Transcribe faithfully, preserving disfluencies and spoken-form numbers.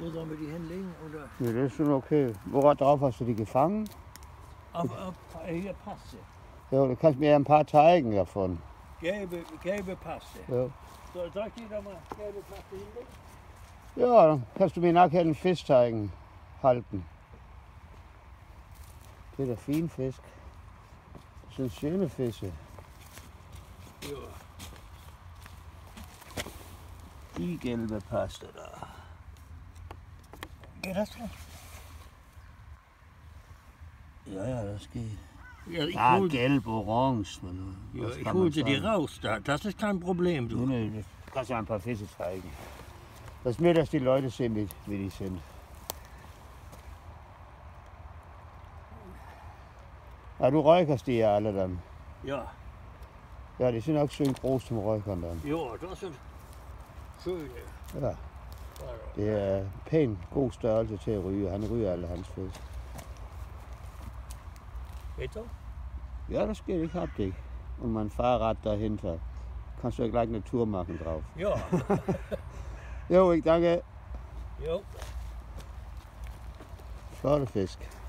Wo sollen wir die hinlegen? Oder? Ja, das ist schon okay. Worauf drauf hast du die gefangen? Auf, auf, hier Paste. Ja, du kannst mir ja ein paar zeigen davon. Gelbe, gelbe Paste. Ja, So, soll ich dir da mal gelbe Paste hinlegen? ja dann kannst du mir nachher einen Fisch zeigen. Halten. Delfinfisch. Das sind schöne Fische. Ja. Die gelbe Paste da. Geht das noch? Ja, ja, das geht. Ja, ich Ah, hol, gelb, orange. ja, Das ich kann hol man sie dir sagen. raus. Da. Das ist kein Problem, du. Nee, nee, das kannst du ein paar Fische zeigen. Das ist mir, dass die Leute sehen, wie, wie die sind. Ja, du räucherst die ja alle dann. Ja, Ja, die sind auch schön groß zum Räuchern dann. ja, das sind schöne. Ja, det er pæn god størrelse til at ryge. Han ryger alle hans fisk. Geht so? Ja, das geht, ich hab dich. Und mein Fahrrad dahinter. Kannst du ja gleich eine Tour machen drauf. Ja. Jo, ich danke. Jo. Flotte Fisk.